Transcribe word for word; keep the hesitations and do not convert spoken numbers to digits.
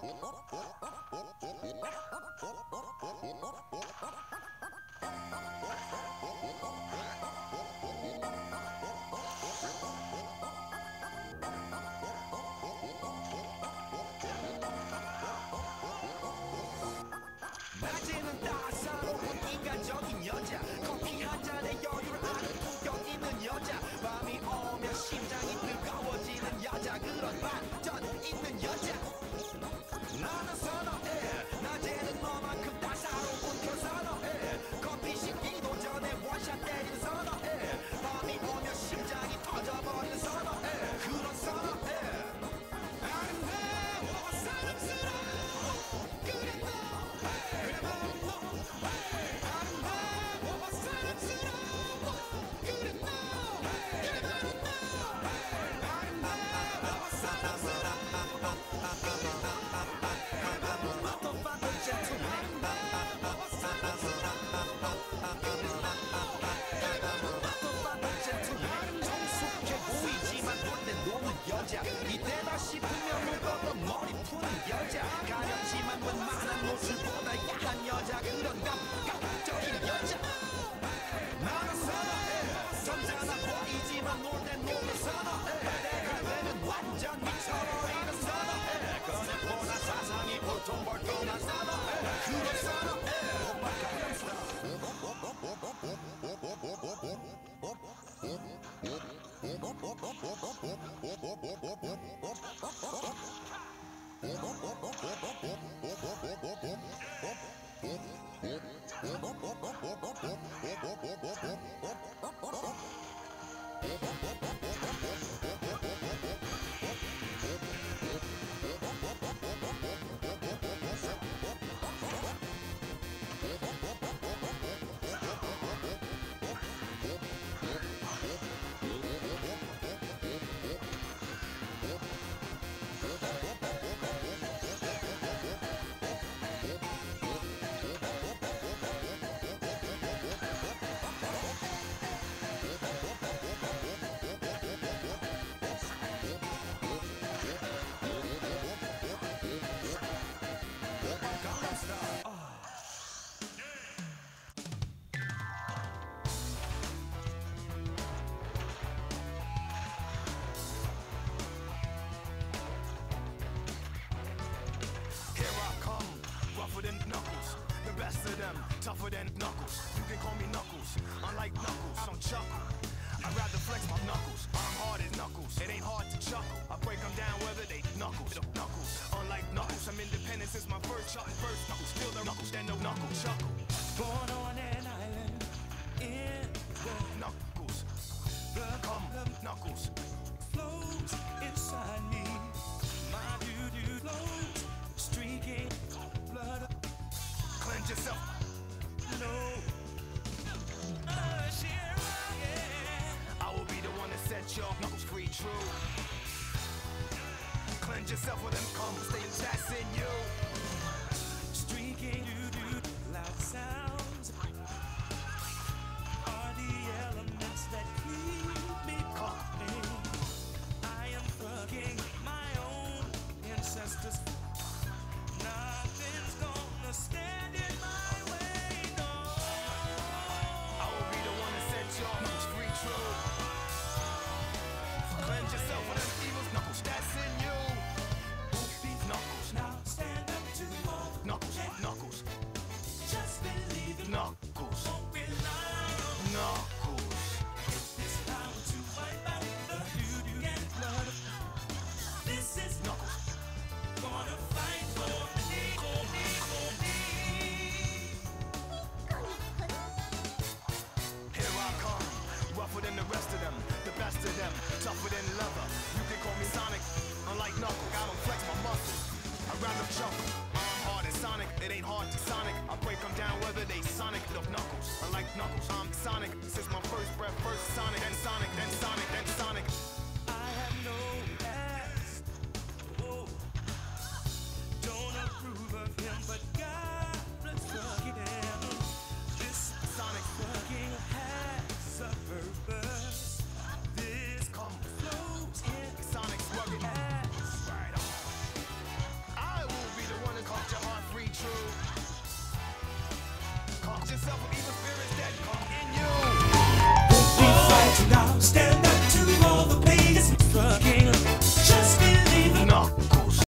낮에는 따사로운 인간적인 여자, 커피 한 잔에 여유를 아는 품격 있는 여자, 밤이 오면 심장이 뜨거워지는 여자, 그런 반전 있는 여자 나는 선호해. 낮에는 너만큼 따사로운 그 선호해. 커피 식기도 전에 원샷 때리는 선호해. 밤이 오면 심장이 터져버리는 선호해. 그런 선호해. 아름다워 사랑스러워 그래 너 그래 바로 너 아름다워 사랑스러워 그래 너 그래 바로 너 아름다워 사랑스러워 그래 너 마토파도 젠틀맨 아름다워 사랑스러워 그래 너 마토파도 젠틀맨 정숙해 보이지만 못된 노는 여자 이때다 싶으면 무거운 머리 푸는 여자 가렵지만 웬만한 모습보다 야한 여자 그런 감각적인 여자 나는 선호해. 점잖아 보이지만 놀땐 노는 선호해. 내가 되면 완전 미쳐버리는 선호해. 그것보다 사상이 울퉁불퉁한 선호해. 그런 선호해. 오빠 tougher than Knuckles. You can call me Knuckles. Unlike Knuckles, I don't chuckle. I'd rather flex my knuckles. I'm hard as Knuckles. It ain't hard to chuckle. I break them down whether they Knuckles. Knuckles. Unlike Knuckles, I'm independent since my first chuckle. First Knuckles, still the Knuckles, then no Knuckle chuckle. Born on an island in the Knuckles. Blood come Knuckles. flows inside me. My doo-doo flows, streaking blood. Cleanse yourself. No. Uh, share, yeah. I will be the one to set your knuckles free, true. Cleanse yourself with them cum, stay that's in you. Streaking doo-doo, loud sounds are the elements that keep me company. I am fucking my own ancestors. Nothing's gonna stand in my way, no. I will be the one to set your knuckles free, true. Cleanse yourself with them evils, knuckles that's in you. Knuckles, Now stand up to all the knuckles, knuckles, just believe it. knuckles, Don't rely on knuckles. this power to wipe out the doo-doo and blood. This is Knuckles. gonna fight for me, for me, for me. Here I come, rougher than the rest of them, the best of them, tougher than leather. You can call me Sonic, unlike Knuckle, I don't flex my muscles. I'd rather chuckle. I'm hard as Sonic, it ain't hard to Sonic. I break them down whether they Sonic or Knuckles. Unlike Knuckles, I'm Sonic. Since my first breath, first Sonic, then Sonic, then Sonic, then Sonic. I have no past. Oh, don't approve of him, but God bless him. This Sonic, fucking has a purpose. This come, flows in Sonic's rugged. ass. Right on. I will be myself